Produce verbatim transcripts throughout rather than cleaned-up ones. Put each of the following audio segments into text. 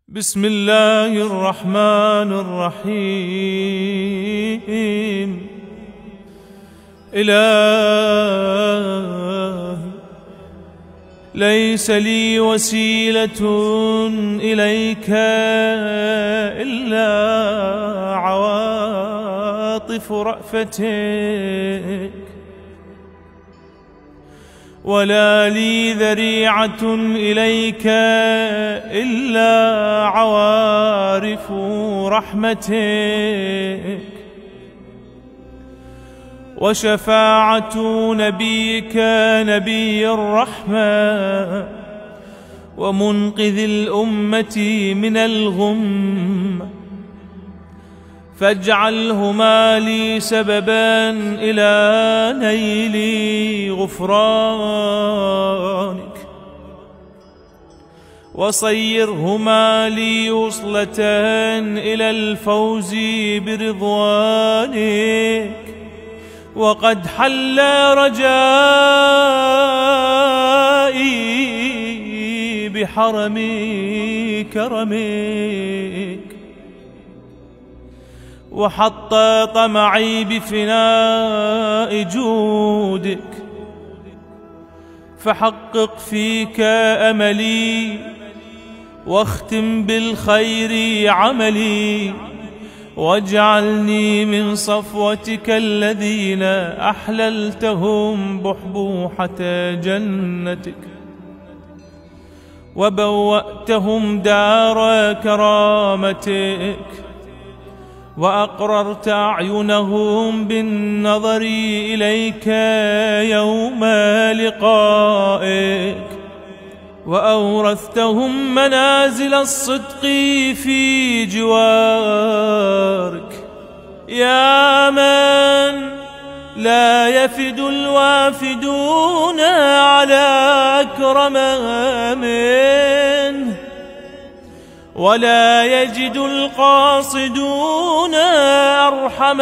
بسم الله الرحمن الرحيم. إلهي ليس لي وسيلة إليك إلا عواطف رأفتك، ولا لي ذريعة إليك إلا عوارف رحمتك، وشفاعة نبيك نبي الرحمة ومنقذ الأمة من الغم، فاجعلهما لي سببا إلى نيل غفرانك، وصيرهما لي وصلة إلى الفوز برضوانك. وقد حل رجائي بحرم كرمك، وحط طمعي بفناء جودك، فحقق فيك أملي واختم بالخير عملي، واجعلني من صفوتك الذين أحللتهم بحبوحة جنتك، وبوأتهم دار كرامتك، وأقررت أعينهم بالنظر إليك يوم لقائك، وأورثتهم منازل الصدق في جوارك. يا من لا يفد الوافدون على أكرم منه، ولا يجد القاصدون أرحم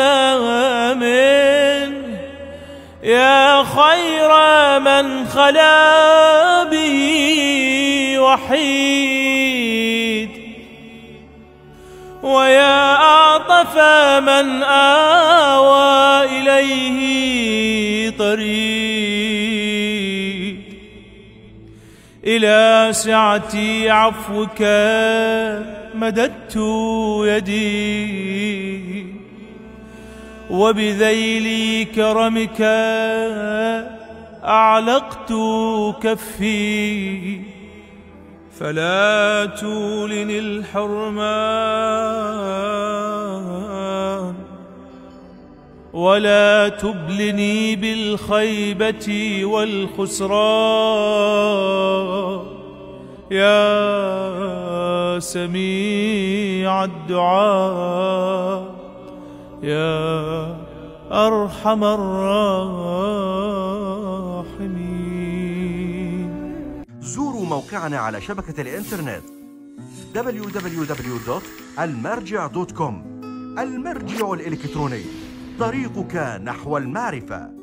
منه. يا خير من خلا به وحيد، ويا أعطف من آوى إليه طريد. إلى سعة عفوك مددت يدي، وبذيل كرمك أعلقت كفي، فلا تولني الحرمان ولا تبلني بالخيبة والخسران. يا سميع الدعاء، يا أرحم الراحمين. زوروا موقعنا على شبكة الإنترنت دبليو دبليو دبليو دوت المرجع دوت كوم. المرجع الإلكتروني، طريقك نحو المعرفة.